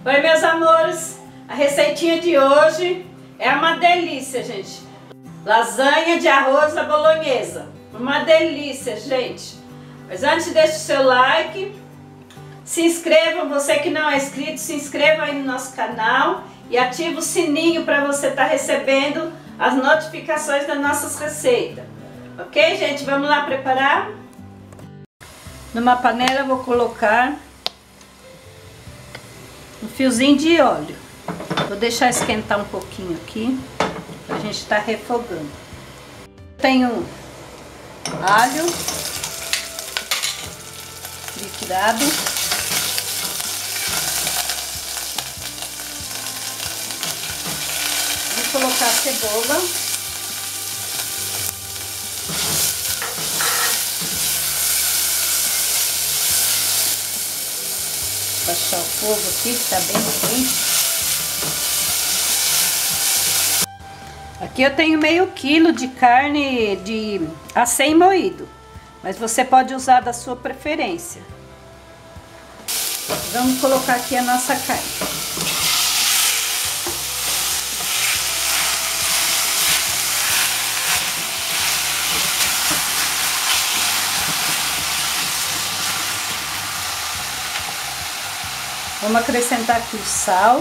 Oi, meus amores, a receitinha de hoje é uma delícia, gente. Lasanha de arroz à bolonhesa, uma delícia, gente. Mas antes, deixe o seu like, se inscreva, você que não é inscrito, se inscreva aí no nosso canal e ative o sininho para você estar recebendo as notificações das nossas receitas. Ok, gente? Vamos lá preparar? Numa panela eu vou colocar um fiozinho de óleo. Vou deixar esquentar um pouquinho aqui, pra gente estar refogando. Tenho alho triturado, vou colocar a cebola, baixar o fogo aqui, que tá bem quente. Aqui eu tenho meio quilo de carne de acém moído, mas você pode usar da sua preferência. Vamos colocar aqui a nossa carne. Vamos acrescentar aqui o sal,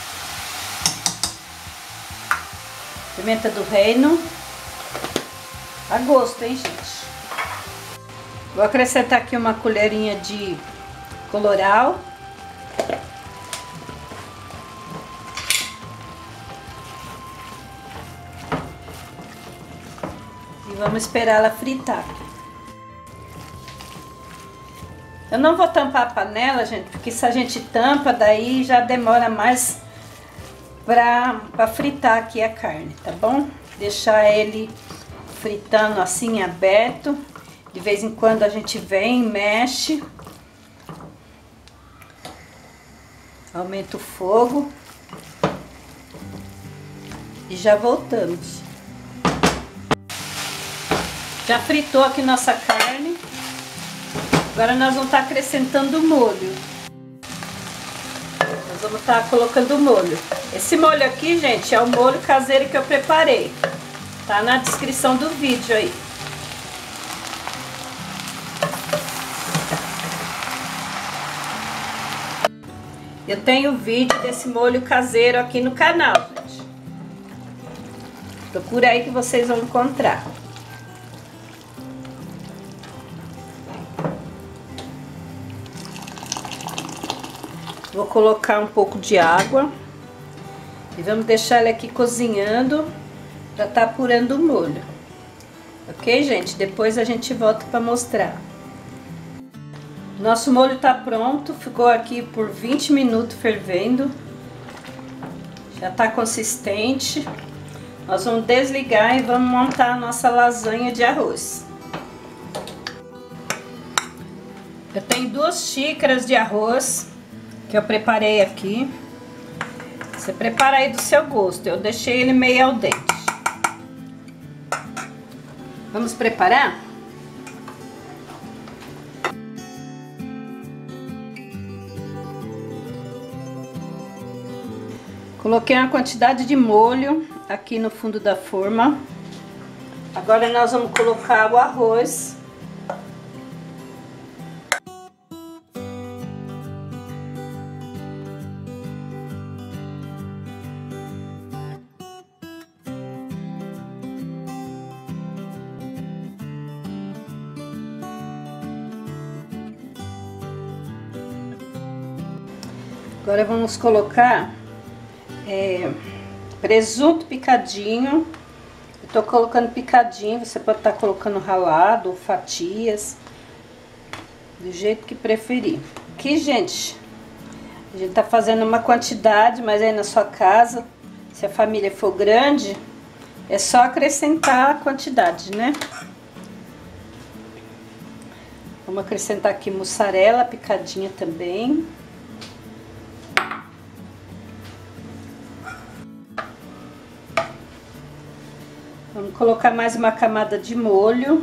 pimenta do reino, a gosto, hein, gente? Vou acrescentar aqui uma colherinha de colorau. E vamos esperar ela fritar. Eu não vou tampar a panela, gente, porque se a gente tampa, daí já demora mais pra fritar aqui a carne, tá bom? Deixar ele fritando assim, aberto. De vez em quando a gente vem, mexe. Aumenta o fogo. E já voltamos. Já fritou aqui nossa carne. Agora nós vamos estar acrescentando o molho. Nós vamos estar colocando o molho. Esse molho aqui, gente, é o molho caseiro que eu preparei. Tá na descrição do vídeo aí. Eu tenho vídeo desse molho caseiro aqui no canal, gente. Procura aí que vocês vão encontrar. Vou colocar um pouco de água e vamos deixar ele aqui cozinhando para estar apurando o molho. Ok, gente? Depois a gente volta para mostrar. Nosso molho tá pronto, ficou aqui por 20 minutos fervendo. Já tá consistente. Nós vamos desligar e vamos montar a nossa lasanha de arroz. Eu tenho 2 xícaras de arroz que eu preparei aqui. Você prepara aí do seu gosto. Eu deixei ele meio al dente. Vamos preparar? Coloquei uma quantidade de molho aqui no fundo da forma. Agora nós vamos colocar o arroz. Agora vamos colocar presunto picadinho. Eu tô colocando picadinho, você pode estar colocando ralado ou fatias, do jeito que preferir. Aqui, gente, a gente tá fazendo uma quantidade, mas aí na sua casa, se a família for grande, é só acrescentar a quantidade, né? Vamos acrescentar aqui mussarela picadinha também. Vamos colocar mais uma camada de molho.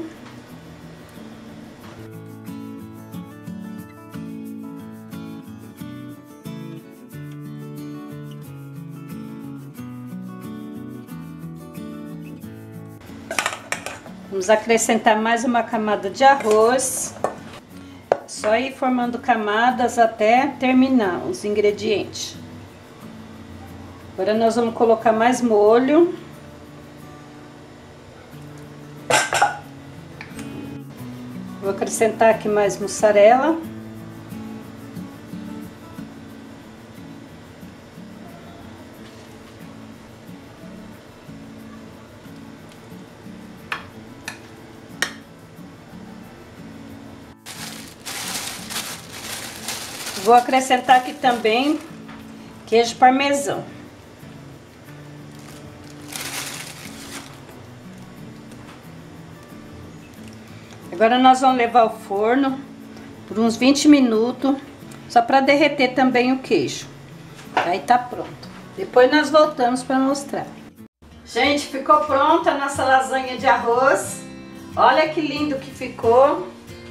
Vamos acrescentar mais uma camada de arroz. Só ir formando camadas até terminar os ingredientes. Agora nós vamos colocar mais molho. Vou acrescentar aqui mais mussarela. Vou acrescentar aqui também queijo parmesão. Agora nós vamos levar ao forno por uns 20 minutos, só para derreter também o queijo. Aí tá pronto. Depois nós voltamos para mostrar. Gente, ficou pronta a nossa lasanha de arroz. Olha que lindo que ficou.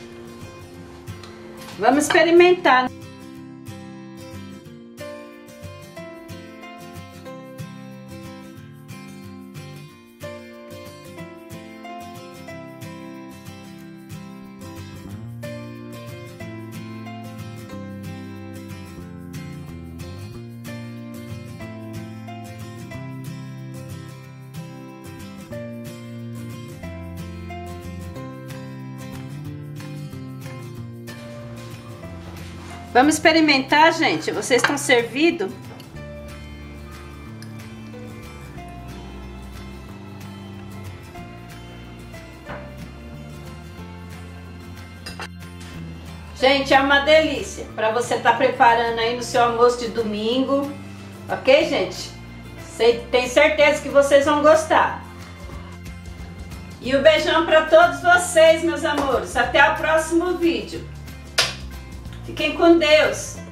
Vamos experimentar. Vamos experimentar, gente. Vocês estão servidos? Gente, é uma delícia para você estar preparando aí no seu almoço de domingo. Ok, gente? Tenho certeza que vocês vão gostar. E um beijão para todos vocês, meus amores. Até o próximo vídeo. Fiquem com Deus!